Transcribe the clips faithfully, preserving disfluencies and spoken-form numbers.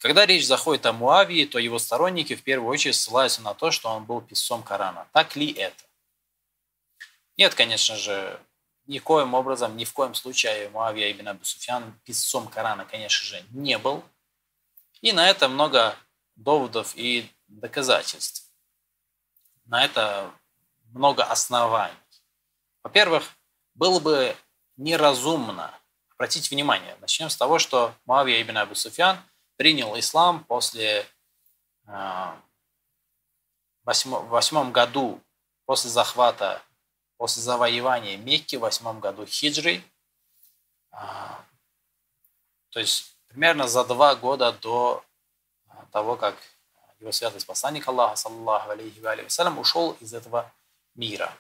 Когда речь заходит о Муавии, то его сторонники в первую очередь ссылаются на то, что он был писцом Корана. Так ли это? Нет, конечно же, никоим образом, ни в коем случае Муавия ибн Абу Суфьян писцом Корана, конечно же, не был. И на это много доводов и доказательств. На это много оснований. Во-первых, было бы неразумно, обратите внимание, начнем с того, что Муавия ибн Абу Суфьян принял ислам после э, восьмом, восьмом году, после захвата, после завоевания Мекки, в восьмом году хиджры, э, то есть примерно за два года до того, как его святость посланник Аллаха, саллаллаху алейхи ва саллям, ушел из этого мира,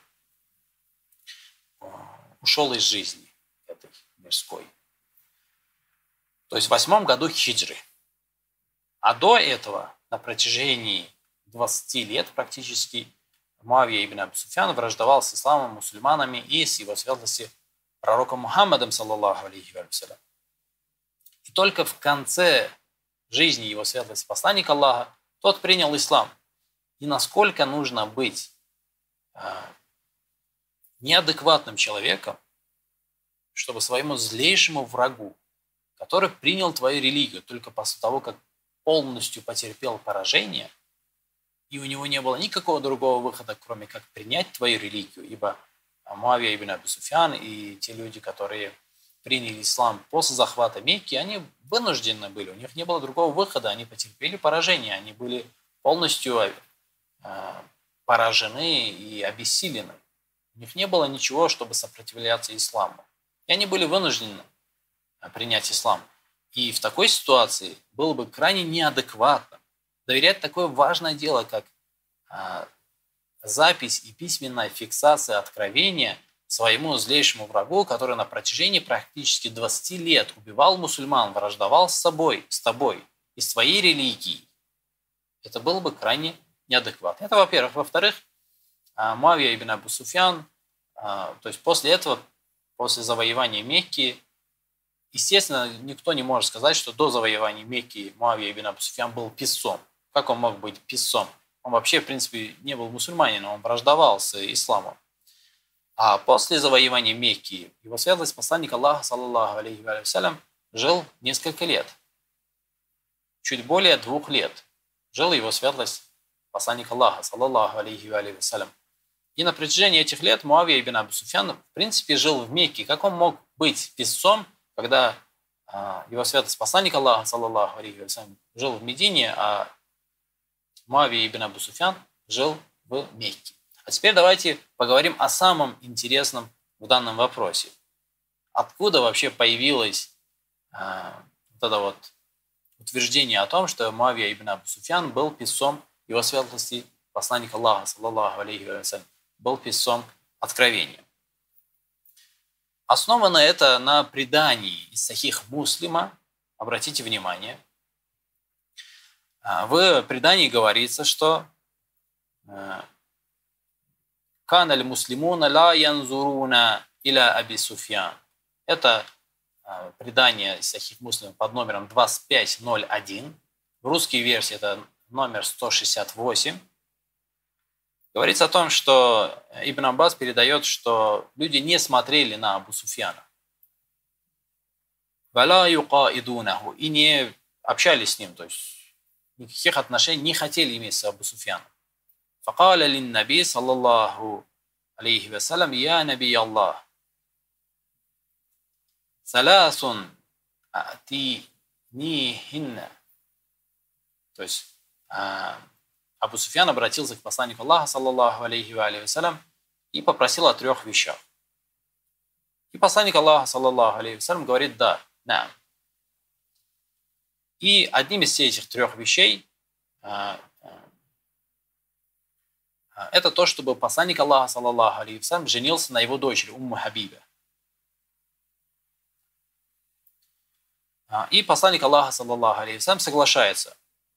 ушел из жизни этой мирской. То есть в восьмом году хиджры. А до этого, на протяжении двадцати лет практически, Муавия ибн Абу Суфьян враждовал с исламом, мусульманами и с его святости пророком Мухаммадом, саллаллаху алейхи ва саллям. И только в конце жизни его святости посланника Аллаха тот принял ислам. И насколько нужно быть э, неадекватным человеком, чтобы своему злейшему врагу, который принял твою религию только после того, как полностью потерпел поражение, и у него не было никакого другого выхода, кроме как принять твою религию, ибо Муавия ибн Абу Суфьян и те люди, которые приняли ислам после захвата Мекки, они вынуждены были, у них не было другого выхода, они потерпели поражение, они были полностью э, поражены и обессилены. У них не было ничего, чтобы сопротивляться исламу. И они были вынуждены принять ислам. И в такой ситуации было бы крайне неадекватно доверять такое важное дело, как э, запись и письменная фиксация откровения своему злейшему врагу, который на протяжении практически двадцати лет убивал мусульман, враждовал с собой, с тобой и с твоей религией. Это было бы крайне неадекватно. Это, во-первых. Во-вторых, Муавия ибн Абу Суфьян, то есть после этого, после завоевания Мекки, естественно, никто не может сказать, что до завоевания Мекки Муавия ибн Абу Суфьян был писцом. Как он мог быть писцом? Он вообще, в принципе, не был мусульманином, он враждовал с исламом. А после завоевания Мекки его святость посланник Аллаха, саллаллаху алейхи ва саллям, жил несколько лет. Чуть более двух лет жил его светлость посланник Аллаха, саллаллаху алейхи ва саллям. И на протяжении этих лет Муавия ибн Абу Суфьян, в принципе, жил в Мекке. Как он мог быть писцом, когда а, его святость посланник Аллаха, саллаллаху алейхи ва саллям, жил в Медине, а Муавия ибн Абу Суфьян жил в Мекке? А теперь давайте поговорим о самом интересном в данном вопросе. Откуда вообще появилось а, вот это вот утверждение о том, что Муавия ибн Абу Суфьян был писцом его светлости посланника Аллаха, саллаллаху алейхи ва саллям, был писцом откровения. Основано это на предании из Сахих Муслима. Обратите внимание. В предании говорится, что «Кан аль-муслимуна ла янзуруна иля Аби Суфьян». Это предание из Сахих Муслима под номером двадцать пять ноль один. В русской версии это номер сто шестьдесят восемь. Говорится о том, что Ибн Аббас передает, что люди не смотрели на Абу Суфьяна. «Вала юқаидунаху», и не общались с ним, то есть никаких отношений не хотели иметь с Абу Суфьяном. «Факаля лин наби, саллаллаху алейхи ва саллям, я наби Аллах, саласун атинихинна». То есть Абу Суфьян обратился к посланнику Аллаха, саллаллаху алейхи ва саллям, и попросил о трех вещах. И посланник Аллаха, саллаллаху алейхи ва саллям, говорит: да, да. И одним из этих трех вещей это то, чтобы посланник Аллаха, саллаллаху алейхи ва саллям, женился на его дочери Умму Хабибе. И посланник Аллаха, саллаллаху алейхи ва саллям, соглашается.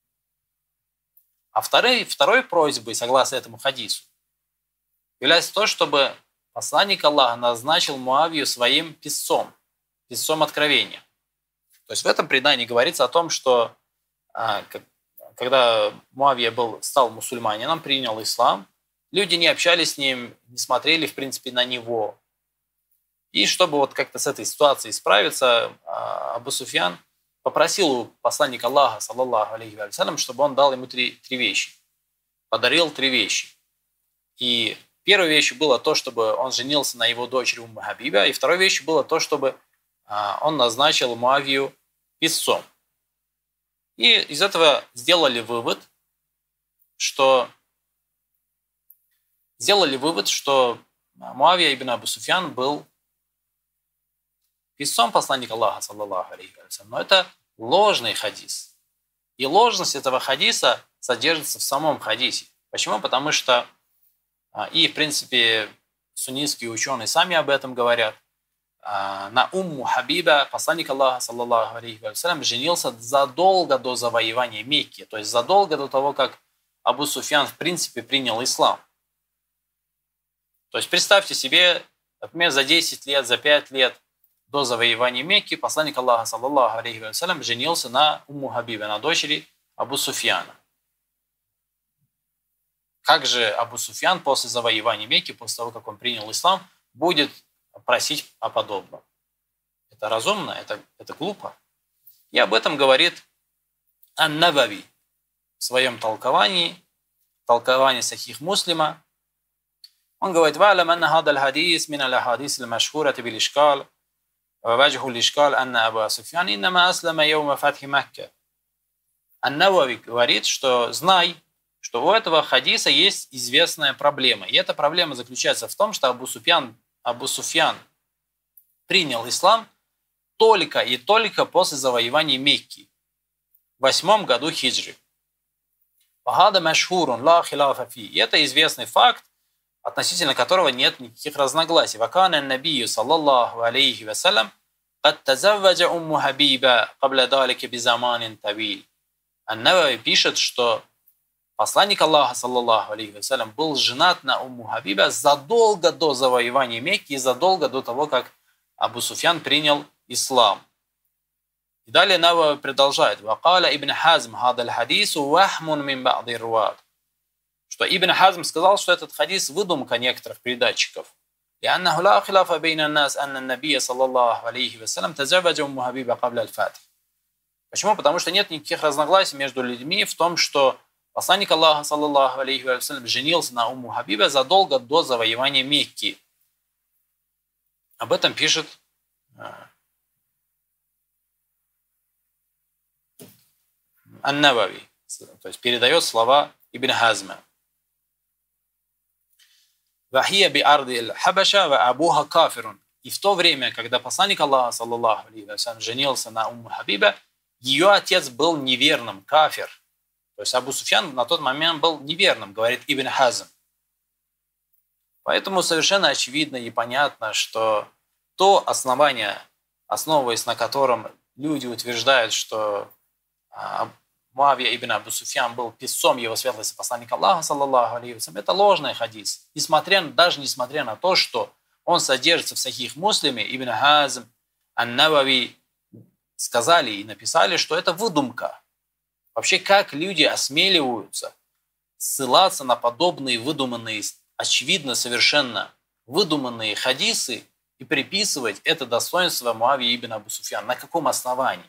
А второй, второй просьбой, согласно этому хадису, является то, чтобы посланник Аллаха назначил Муавию своим писцом, писцом откровения. То есть в этом предании говорится о том, что когда Муавия был, стал мусульманином, принял ислам, люди не общались с ним, не смотрели, в принципе, на него. И чтобы вот как-то с этой ситуацией справиться, Абу Суфьян попросил у посланника Аллаха, саллаллаху алейхи ва саллям, чтобы он дал ему три, три вещи. Подарил три вещи. И первой вещью было то, чтобы он женился на его дочери Умму Хабиба, и второй вещью было то, чтобы он назначил Муавию писцом. И из этого сделали вывод, что сделали вывод, что Муавия ибн Абу Суфьян был писцом посланника Аллаха, саллаллаху алейхи ва саллям. Но это ложный хадис. И ложность этого хадиса содержится в самом хадисе. Почему? Потому что, и в принципе суннитские ученые сами об этом говорят, на Умму Хабиба посланник Аллаха, саллаллаху алейхи ва саллям, женился задолго до завоевания Мекки, то есть задолго до того, как Абу Суфьян в принципе принял ислам. То есть представьте себе, например, за десять лет, за пять лет до завоевания Мекки посланник Аллаха, саллаллаху алейхи ва саллям, женился на Умму Хабибе, на дочери Абу Суфьяна. Как же Абу Суфьян после завоевания Мекки, после того, как он принял ислам, будет просить о подобном? Это разумно, это, это глупо. И об этом говорит Ан-Навави в своем толковании, толковании Сахих Муслима. Он говорит: «Ва'лам анна хадал хадис мин аль-хадис аль-машхурати бил-ишкал, ва ваджху аль-ишкал анна Абу Суфьян иннама аслама яума фатхи Макка». Ан-Навави говорит, что знай, что у этого хадиса есть известная проблема. И эта проблема заключается в том, что Абу Суфьян, Абу Суфьян принял ислам только и только после завоевания Мекки в восьмом году хиджры. «Вахада машхурун ла хиляфа фи». И это известный факт, относительно которого нет никаких разногласий. «Вакана набию саллаллаху алейхи ва саллям кад тазавваджа умму Хабиба кабля далика бизаманин тавиль». Ан-Навави пишет, что посланник Аллаха, саллаллаху алейхи ва саллям, был женат на Умму Хабиба задолго до завоевания Мекки и задолго до того, как Абу Суфьян принял ислам. И далее Навави продолжает: «Вакаля Ибн Хазм хадаль хадису вахмун мин ба'ди руат». Что Ибн Хазм сказал, что этот хадис выдумка некоторых передатчиков. «Лианнаху ла хиляфа бейна нас анна набия саллаллаху алейхи ва саллям тазавваджа Умму Хабиба кабля аль-фатх». Почему? Потому что нет никаких разногласий между людьми в том, что посланник Аллаха, саллаллаху алейхи ва саллям, женился на Умму Хабиба задолго до завоевания Мекки. Об этом пишет Ан-Навави, то есть передает слова Ибн Хазма. «Вахия би арди аль-Хабаша ва абуха кафирун». И в то время, когда посланник Аллаха, саллаллаху алейхи ва саллям, женился на Умму Хабиба, ее отец был неверным, кафир. То есть Абу Суфьян на тот момент был неверным, говорит Ибн Хазм. Поэтому совершенно очевидно и понятно, что то основание, основываясь на котором люди утверждают, что Муавия ибн Абу Суфьян был писцом его светлости посланника Аллаха, саллаллаху алейхи ва саллям, это ложный хадис. Несмотря, даже несмотря на то, что он содержится в Сахих Муслиме, Ибн Хазм, Ан-Навави сказали и написали, что это выдумка. Вообще, как люди осмеливаются ссылаться на подобные выдуманные, очевидно совершенно выдуманные хадисы и приписывать это достоинство Муавии ибн Абу Суфьян? На каком основании?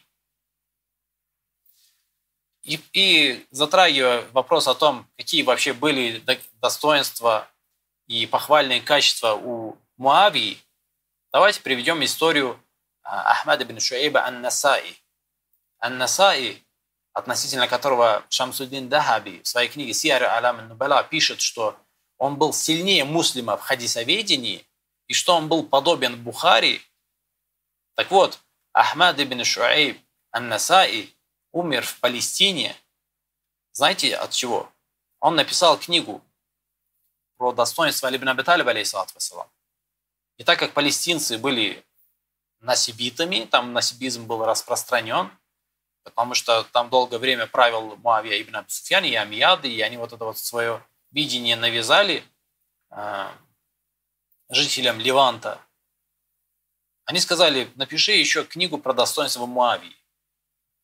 И, и затрагивая вопрос о том, какие вообще были достоинства и похвальные качества у Муавии, давайте приведем историю Ахмада ибн Шуайба ан-Насаи. Ан-Насаи, относительно которого Шамсуддин Дахаби в своей книге «Сияр алям ан-Нубала» пишет, что он был сильнее Муслима в хадисоведении и что он был подобен Бухари. Так вот, Ахмад ибн Шуайб ан-Насаи умер в Палестине. Знаете от чего? Он написал книгу про достоинство Али ибн Аби Талиба, алейхиссалату вассалам. И так как палестинцы были насибитами, там насибизм был распространен, потому что там долгое время правил Муавия ибн Абу Суфьян и Амияды, и они вот это вот свое видение навязали э, жителям Леванта. Они сказали: напиши еще книгу про достоинство Муавии.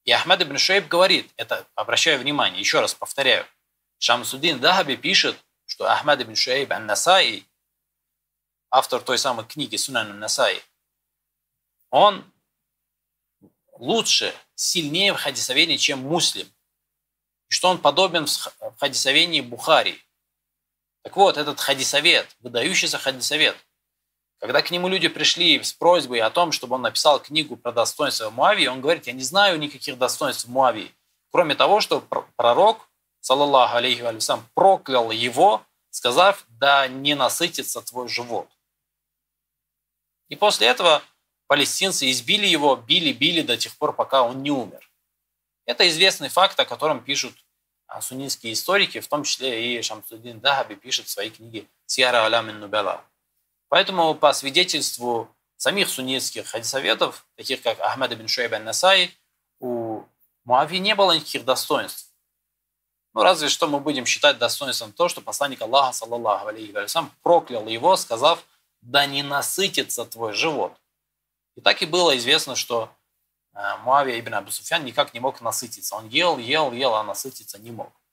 И Ахмад ибн Шуайб говорит, это обращаю внимание, еще раз повторяю, Шамсуддин Дахаби пишет, что Ахмад ибн Шуайб ан-Насаи, автор той самой книги Сунан ан-Насаи, он лучше, сильнее в хадисоведении, чем Муслим. И что он подобен в хадисоведении Бухари. Так вот, этот хадисовед, выдающийся хадисовед, когда к нему люди пришли с просьбой о том, чтобы он написал книгу про достоинство Муавии, он говорит, я не знаю никаких достоинств Муавии, кроме того, что пророк, саллаллаху алейхи ва саллям, проклял его, сказав, да не насытится твой живот. И после этого палестинцы избили его, били-били до тех пор, пока он не умер. Это известный факт, о котором пишут суннитские историки, в том числе и Шамсуддин Дахаби пишет в своей книге «Сиара алям ан-Нубала». Поэтому по свидетельству самих суннитских хадисоветов, таких как Ахмад ибн Шуайб ан-Насаи, у Муавии не было никаких достоинств. Ну, разве что мы будем считать достоинством то, что посланник Аллаха, саллаллаху алейхи ва саллям, проклял его, сказав, да не насытится твой живот. И так и было известно, что Муавия ибн Абу Суфьян никак не мог насытиться. Он ел, ел, ел, а насытиться не мог.